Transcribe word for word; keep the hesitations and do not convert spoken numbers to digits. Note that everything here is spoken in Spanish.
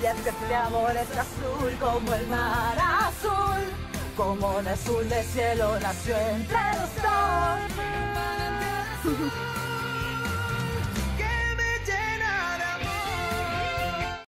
Y es que este amor es azul como el mar azul, como un azul de cielo nació entre los dos.